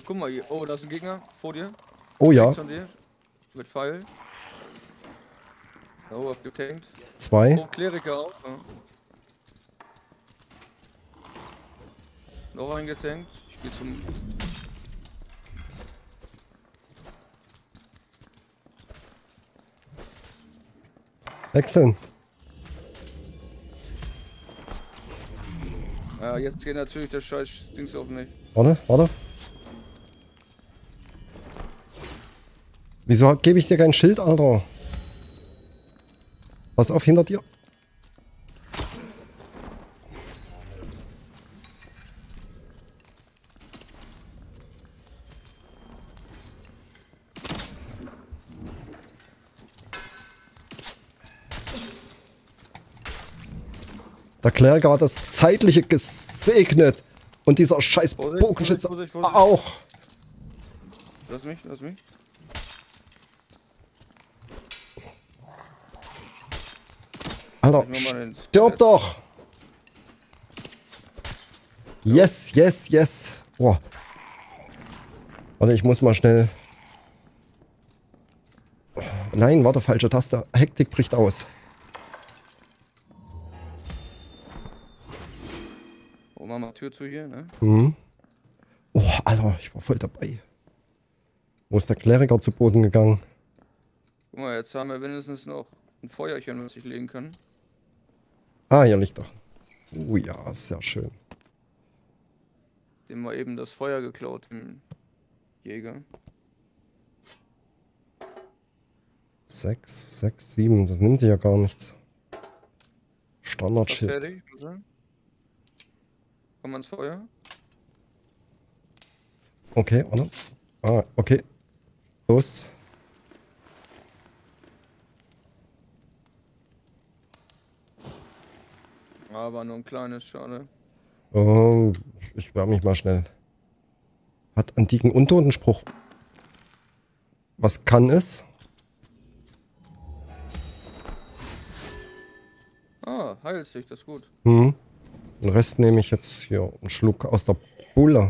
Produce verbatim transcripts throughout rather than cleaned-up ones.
Guck mal hier. Oh, da ist ein Gegner vor dir. Oh ja. Von dir. Mit Pfeil. Oh, abgetankt. Zwei. Oh, Kleriker auch. Ja. Noch eingetankt. Ich geh zum. Wechseln. Ja, jetzt geht natürlich der scheiß Dings auf mich. Warte, warte. Wieso gebe ich dir kein Schild, Alter? Pass auf, hinter dir. Der Kleriker hat das Zeitliche gesegnet. Und dieser scheiß Vorsicht, Bogenschütze Vorsicht, Vorsicht, Vorsicht. auch. Lass mich, lass mich. Alter, Ich mach mal den stirb Skelett. doch. Yes, yes, yes. Boah. Warte, ich muss mal schnell... Nein, warte, falsche Taste. Hektik bricht aus. Oh, mach mal Tür zu hier, ne? Mhm. Oh, Alter, ich war voll dabei. Wo ist der Kleriker zu Boden gegangen? Guck mal, jetzt haben wir wenigstens noch ein Feuerchen, was ich legen kann. Ah, hier liegt er. Oh ja, sehr schön. Dem mal eben das Feuer geklaut, dem Jäger. Sechs, sechs, sieben. Das nimmt sich ja gar nichts. Fast Standard-Shit. fertig, oder? Komm ans Feuer. Okay, warte. Ah, okay. Los. Aber nur ein kleines, schade. Oh, ich wärme mich mal schnell. Hat antiken Untotenspruch. Was kann es? Ah, heilt sich, das ist gut. Hm. Den Rest nehme ich jetzt hier einen Schluck aus der Bulle.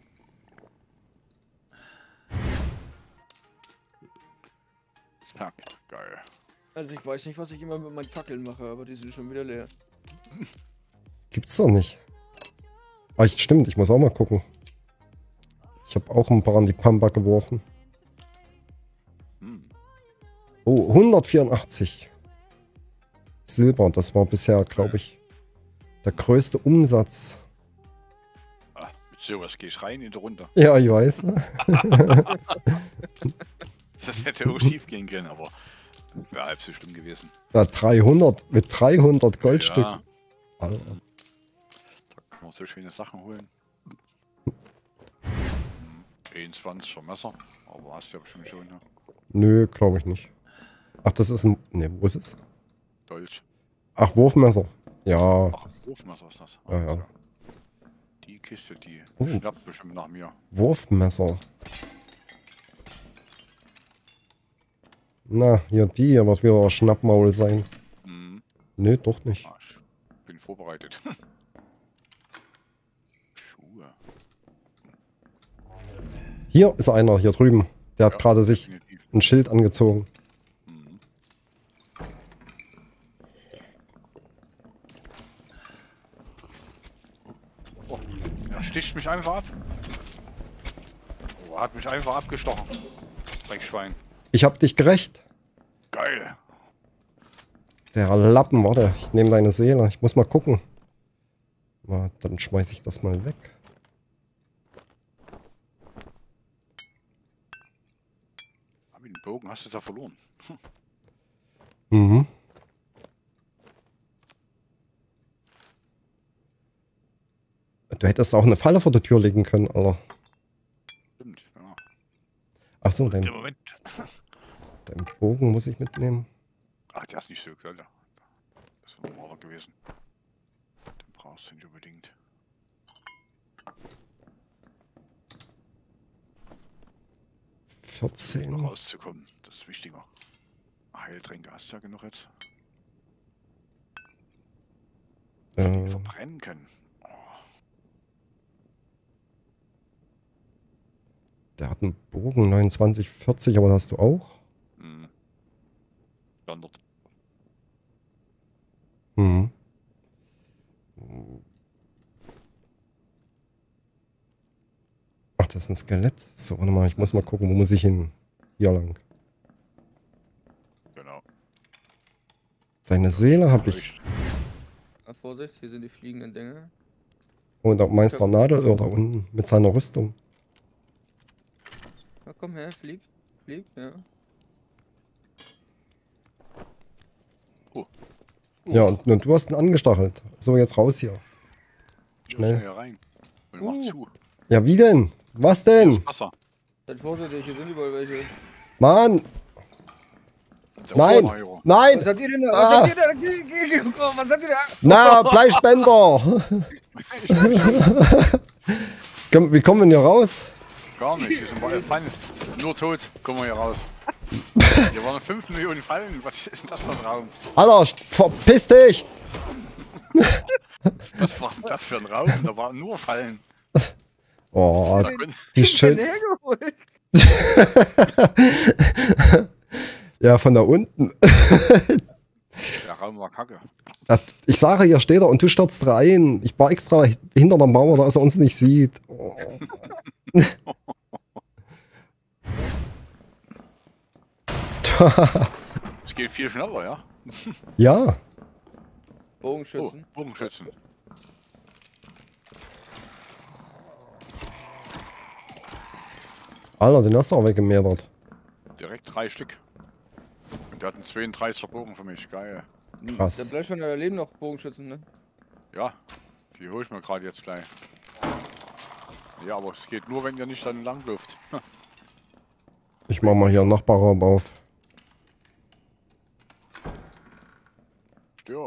Ja, geil. Also ich weiß nicht, was ich immer mit meinen Fackeln mache, aber die sind schon wieder leer. Gibt's doch nicht. Ah, ich, stimmt, ich muss auch mal gucken. Ich habe auch ein paar an die Pampa geworfen. Hm. Oh, hundertvierundachtzig. Silber, das war bisher, glaube ich, der größte Umsatz. Ah, mit sowas gehe ich rein in die Runde. Ja, ich weiß, ne? Das hätte auch schief gehen können, aber wäre halb so schlimm gewesen. Ja, dreihundert, mit dreihundert Goldstück. Ja, Alter. da kann man so schöne Sachen holen. einundzwanziger Messer, aber hast du ja bestimmt schon, ne? Nö, glaube ich nicht. Ach, das ist ein... Ne, wo ist es? Dolch. Ach, Wurfmesser. Ja. Ach, Wurfmesser ist das. Ja, ja. Die Kiste, die Oh. schnappt bestimmt nach mir. Wurfmesser. Na, hier die hier wird wieder Schnappmaul sein. Mhm. Nö, doch nicht. Ah, ich bin vorbereitet. Schuhe. Hier ist einer, hier drüben. Der hat Ja, gerade sich definitiv. ein Schild angezogen. Mhm. Oh, er sticht mich einfach ab. Oh, er hat mich einfach abgestochen. Dreckschwein. Ich hab dich gerecht. Geil. Der Lappen, warte, ich nehme deine Seele. Ich muss mal gucken. Na, dann schmeiß ich das mal weg. Aber den Bogen hast du da verloren. Mhm. Du hättest auch eine Falle vor der Tür legen können, Alter. Stimmt, ja. Ach so, Der dein, Moment. dein Bogen muss ich mitnehmen. Ach, der ist nicht so, Alter. Das ist ein normaler gewesen. Den brauchst du nicht unbedingt. vierzehn. Rauszukommen, das ist wichtiger. Heiltränke hast du ja genug jetzt. Äh, Die verbrennen können. Oh. Der hat einen Bogen neunundzwanzig vierzig, aber das hast du auch? Hm. Standard. Hm. Ach, das ist ein Skelett. So, warte mal, ich muss mal gucken, wo muss ich hin? Hier lang. Genau. Seine Seele habe ich. Ah, Vorsicht, hier sind die fliegenden Dinge. Und auch Meister Nadelöhr da unten mit seiner Rüstung. Na komm her, flieg. Flieg, ja. Oh. Ja, und, und du hast ihn angestachelt. So, jetzt raus hier. Schnell. Hier rein. Und mach Uh. zu. Ja, wie denn? Was Hier denn? ist Wasser. Seid vorsichtig, hier sind überall welche. Mann! Der Nein! Oberhero. Nein! Was habt ihr denn da? Ah. Was habt ihr da? Geh, geh, geh, oh, was habt ihr da? Na, Bleispender! Komm, wie kommen wir denn hier raus? Gar nicht, wir sind bei Fallen. Nur tot kommen wir hier raus. Hier waren fünf Millionen Fallen. Was ist denn das für ein Raum? Alter, verpiss dich! Was war denn das für ein Raum? Da waren nur Fallen. Oh, Da können, die Den schön. hergeholt. Ja, von da unten. der Raum war kacke. Ja, ich sage, hier steht er und du stürzt rein. Ich war extra hinter der Mauer, dass er uns nicht sieht. Oh. Es geht viel schneller, ja? Ja, Oh, Bogenschützen. Bogenschützen. Alter, den hast du auch weggemädert. Direkt drei Stück. Und der hat einen zweiunddreißiger Bogen für mich. Geil. Der Krass. Blechwände, da leben noch Bogenschützen, ne? Ja, die hole ich mir gerade jetzt gleich. Ja, aber es geht nur, wenn ihr nicht dann lang läuft. Ich mach mal hier einen Nachbarraum auf. Stirb.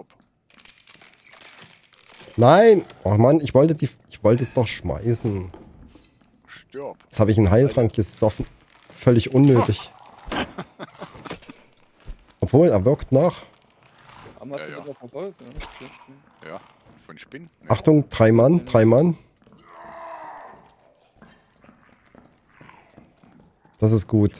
Nein! Oh Mann, ich wollte die. Ich wollte es doch schmeißen. Stirb. Jetzt habe ich einen Heiltrank gesoffen. Völlig unnötig. Obwohl, er wirkt nach. Aber hast Ja, du ja. das noch verfolgt? Ne? Ja, von Spinnen. Nee. Achtung, drei Mann, drei Mann. Das ist gut.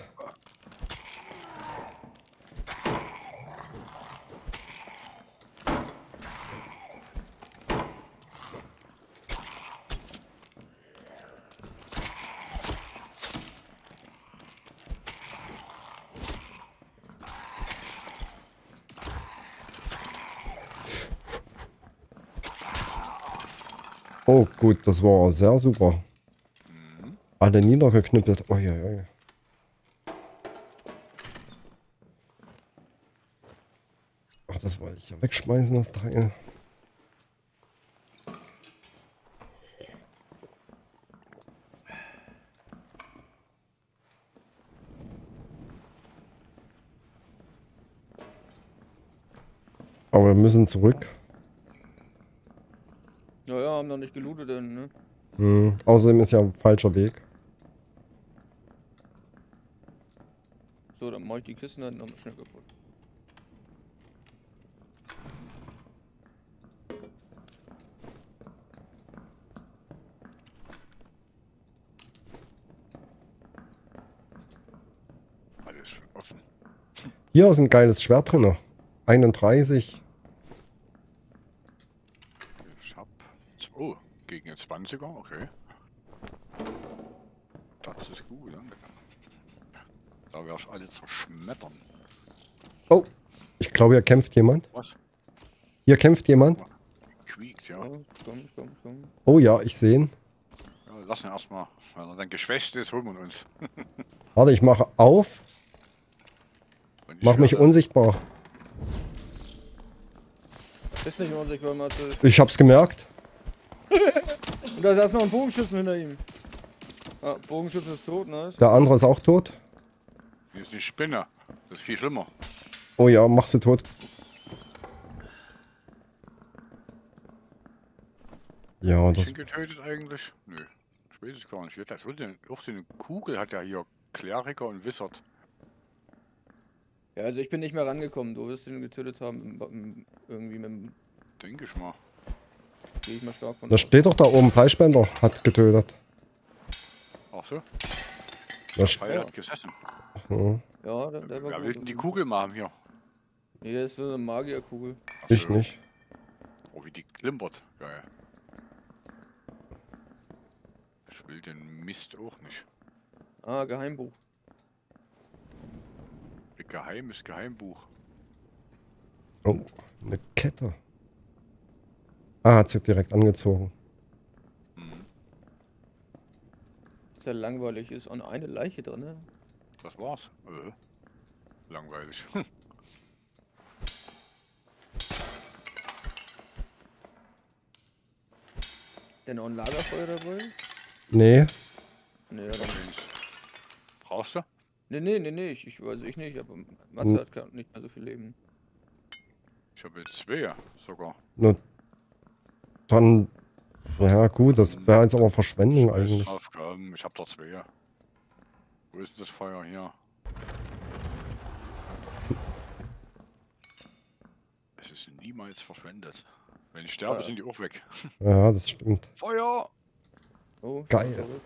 Oh, gut, das war sehr super. Alle niedergeknüppelt. Oh, ja, ja. Ach, das wollte ich ja wegschmeißen, das Teil. Aber wir müssen zurück. Ja, ja, haben noch nicht gelootet, denn, ne? Hm. Außerdem ist ja ein falscher Weg. So, dann mach ich die Kisten dann noch mal schnell kaputt. Alles offen. Hier ist ein geiles Schwert drin. einunddreißig. Ich hab. Oh, gegen den zwanziger, okay. Das ist gut, danke. Da werde ich alle zerschmettern. Oh, ich glaube, hier kämpft jemand. Was? Hier kämpft jemand. Quiekt, ja. Ja, komm, komm, komm. Oh ja, ich sehe ihn. Ja, lass ihn erstmal. Wenn er dann geschwächt ist, holen wir uns. Warte, ich mache auf. Und ich Mach mich werde- unsichtbar. Ist nicht unsichtbar, Matze. Ich hab's gemerkt. Und da ist noch ein Bogenschützen hinter ihm. Ah, Bogenschützen ist tot, nice. Der andere ist auch tot. Hier ist eine Spinne. Das ist viel schlimmer. Oh ja, mach sie tot. Ja, Ist das. ihn getötet eigentlich? Nö. Ich weiß es gar nicht. Das wurde auch so eine Kugel hat ja hier Kleriker und Wizard. Ja, also ich bin nicht mehr rangekommen. Du wirst ihn getötet haben. Im, im, irgendwie mit dem. Denke ich mal. Gehe ich mal stark von Da aus. steht doch da oben, Fleischbänder hat getötet. Ach so? Das Pfeil Ja. hat gesessen. ja, Ja, der, der war Wer gut. will denn die Kugel machen hier? Nee, das ist so eine Magierkugel. Ach ich so. nicht. Oh, wie die klimpert. Geil. Ich will den Mist auch nicht. Ah, Geheimbuch. Ein geheimes Geheimbuch. Oh, eine Kette. Ah, hat sie direkt angezogen. Mhm. Sehr langweilig ist. Und eine Leiche drin, ne? Das war's. Äh, langweilig. Denn auch ein Lagerfeuer dabei? Nee, Nee, dann. Brauchst du? Nee, nee, nee, nee, ich, ich weiß ich nicht, aber Hm. Matze hat gar nicht mehr so viel Leben. Ich habe jetzt zwei sogar. nur dann, ja gut, das wäre jetzt aber Verschwendung eigentlich. Aufgaben. Ich habe da zwei. Wo ist denn das Feuer hier? Es ist niemals verschwendet. Wenn ich sterbe, Ah. sind die auch weg. Ja, das stimmt. Feuer! Oh, Geil. verrückt.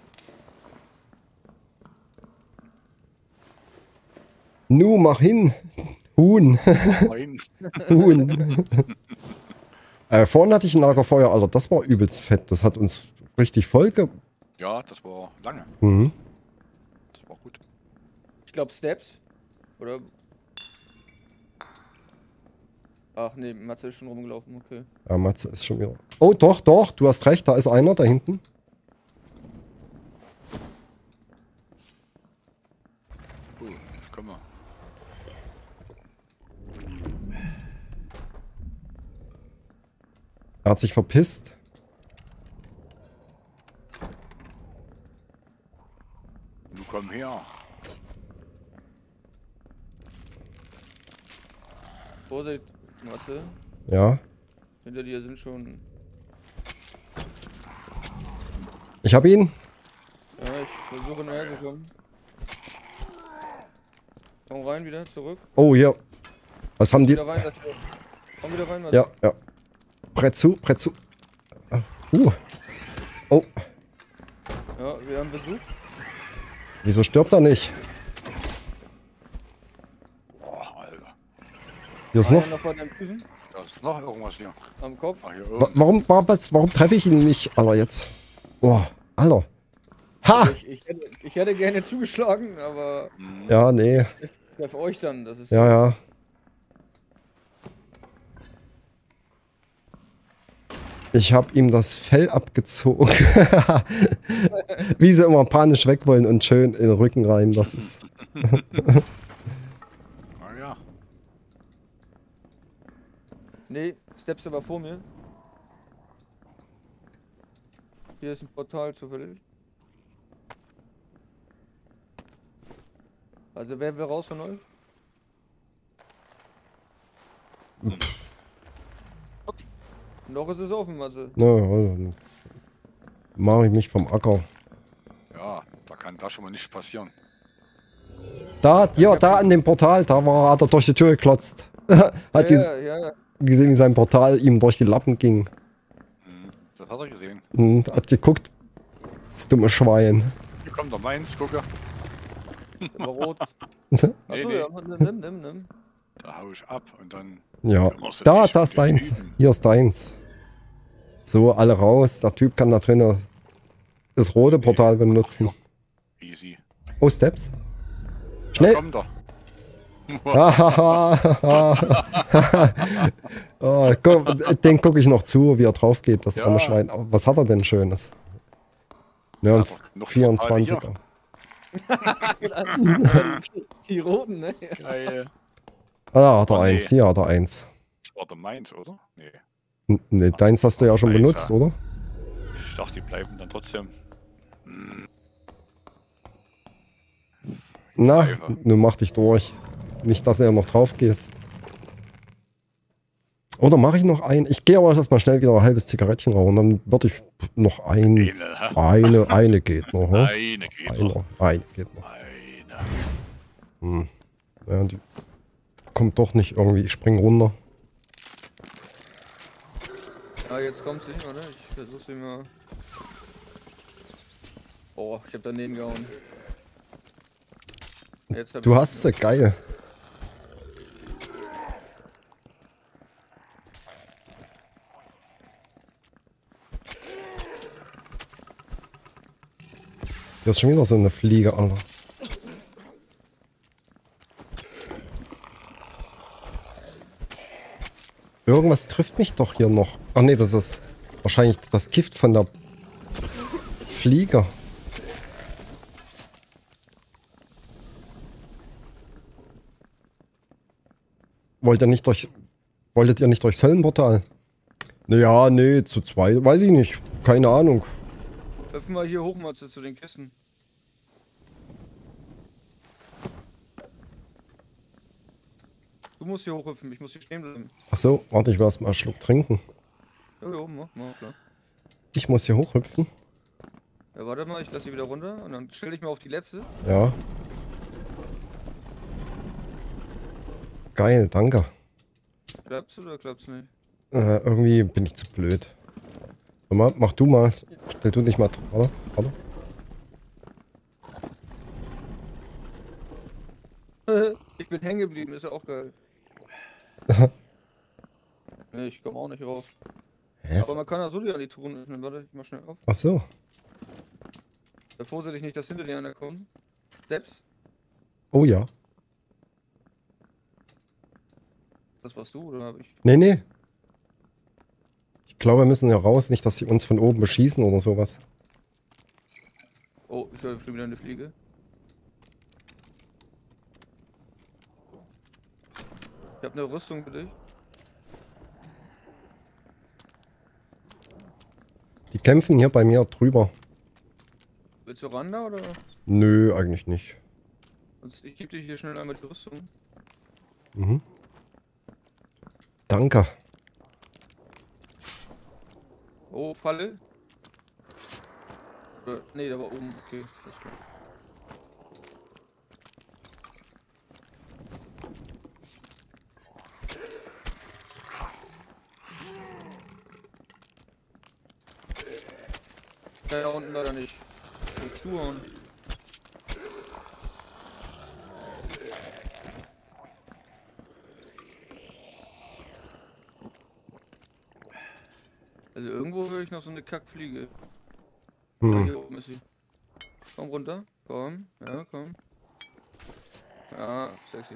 Nu, mach hin! Huhn! Nein. Huhn! äh, vorhin hatte ich ein Lagerfeuer, Alter, das war übelst fett. Das hat uns richtig voll ge... Ja, das war lange. Mhm. Das war gut. Ich glaube Steps. Oder. Ach nee, Matze ist schon rumgelaufen, okay. Ja, Matze ist schon wieder... Oh, doch, doch, du hast recht, da ist einer da hinten. Oh, komm mal. Er hat sich verpisst. Du komm her. Vorsicht, Matze. Ja. Hinter dir sind schon. Ich hab ihn. Ja, ich versuche näher zu kommen. Komm rein wieder, zurück. Oh, hier. Was haben die... Wieder rein, Matze. Komm wieder rein, Matze. Ja, ja. Brett zu, Brett zu. Uh. Oh, Ja, wir haben Besuch. wieso stirbt er nicht? Oh, Alter. Hier ist Einer noch... noch vor deinen Füßen, Da ist noch irgendwas hier. am Kopf. Ach, hier Wa oben. warum, warum, was, warum treffe ich ihn nicht, Alter, jetzt? Oh, Alter. Ha! Ich, ich, hätte, ich hätte gerne zugeschlagen, aber Mhm. Ja, nee. ich treffe euch dann. Das ist Ja, ja. Ich habe ihm das Fell abgezogen. Wie sie immer panisch weg wollen und schön in den Rücken rein. Das ist... Ah ja. Nee, Steps aber vor mir. Hier ist ein Portal zufällig. Also wer will raus von euch? Noch ist es offen, also. Na, ja, dann mache ich mich vom Acker. Ja, da kann das schon mal nicht passieren. Da, ja, da an dem Portal, da war, hat er durch die Tür geklotzt. Hat Ja, ges- ja, ja. gesehen, wie sein Portal ihm durch die Lappen ging. Mhm. Das hat er gesehen. Und hat geguckt, das dumme Schwein. Hier kommt der Mainz, gucke. Der war rot. Nee, Achso, nee. ja, nimm, nimm, nimm. Da hau ich ab und dann. Ja, Dann machst du da, dich da ist deins. geschieden. Hier ist deins. So, alle raus. Der Typ kann da drinnen das rote Portal benutzen. Easy. Oh, Steps. Da Schnell. kommt er. Oh, guck, den gucke ich noch zu, wie er drauf geht, das Ja. arme Schwein. Oh, was hat er denn Schönes? Ja, ein Ja, noch vierundzwanziger. Die roten, ne? Geil. Ah, da hat er Oh, nee. eins. Hier hat er eins. Das war der Mainz, oder? Nee. N- Ne, deins hast du ja schon Eins, benutzt, ja. oder? Ich dachte, die bleiben dann trotzdem. Na, Pfeife. nun mach dich durch. Nicht, dass du ja noch drauf gehst. Oder mache ich noch ein? Ich gehe aber erstmal schnell wieder ein halbes Zigarettchen rauchen. Dann würde ich noch ein. Eine, hä? Eine, eine geht noch. Hm? Eine geht noch. Eine, eine geht noch. Eine. Hm. Ja, die kommt doch nicht irgendwie. Ich spring runter. Ah, jetzt kommt sie, oder? Ich versuch sie mal. Oh, ich hab daneben gehauen. Jetzt hab Du ich- hast sie, geil. Hier ist schon wieder so eine Fliege, Alter. Irgendwas trifft mich doch hier noch. Ach nee, das ist wahrscheinlich das Gift von der Fliege. Wollt ihr nicht durch, wolltet ihr nicht durchs Höllenportal? Naja, nee, zu zweit, weiß ich nicht. Keine Ahnung. Öffnen wir hier hoch mal zu, zu den Kisten. Du musst hier hochhüpfen, ich muss hier stehen bleiben. Ach so, warte, ich will erst mal einen Schluck trinken. Jo, jo, mach, mach, klar. Ich muss hier hochhüpfen. Ja, warte mal, ich lasse sie wieder runter und dann stell dich mal auf die letzte. Ja. Geil, danke. Klappt's oder klappt's nicht? Äh, irgendwie bin ich zu blöd. Warte mal, mach du mal. Stell du dich mal. Warte, warte. Ich bin hängen geblieben, ist ja auch geil. Nee, ich komme auch nicht rauf. Hä? Aber man kann ja so die an die Truhen öffnen. Warte, ich mach schnell auf. Ach so. Sei vorsichtig nicht, dass hinter dir einer kommt. Steps, Oh ja. das warst du oder hab ich? Nee, nee. Ich glaube, wir müssen ja raus, nicht, dass sie uns von oben beschießen oder sowas. Oh, ich höre schon wieder eine Fliege. Ich habe eine Rüstung für dich. Die kämpfen hier bei mir drüber. Willst du ran da oder? Nö, eigentlich nicht. Sonst, ich gebe dir hier schnell einmal die Rüstung. Mhm. Danke. Oh, Falle. Äh, nee, da war oben. Okay, das ist klar. Ja, da unten leider nicht. Die Zuhauen. Also irgendwo höre ich noch so eine Kackfliege. Ah, Hm. hier oben ist sie. Komm runter. Komm. Ja, komm. Ja, sexy.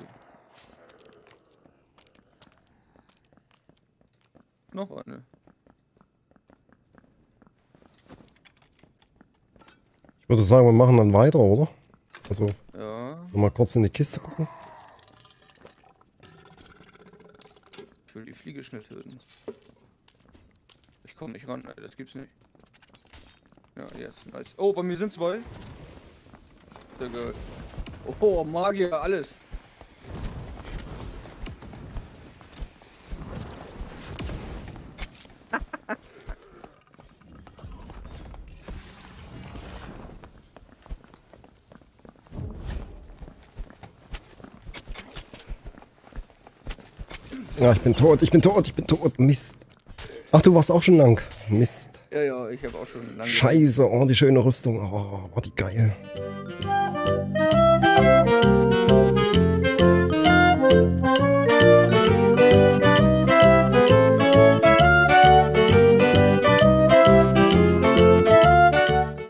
Noch eine. Ich würde sagen, wir machen dann weiter, oder? Also, Ja, nochmal kurz in die Kiste gucken. ich will die Fliege schnell töten. Ich komme nicht ran, Alter, das gibt's nicht. Ja, jetzt, nice. Oh, bei mir sind zwei. Sehr geil. Oh, Magier, alles. Ja, ich bin tot, ich bin tot, ich bin tot. Mist. Ach, du warst auch schon lang. Mist. Ja, ja, ich habe auch schon lange. Scheiße, oh, die schöne Rüstung. Oh, war die geil.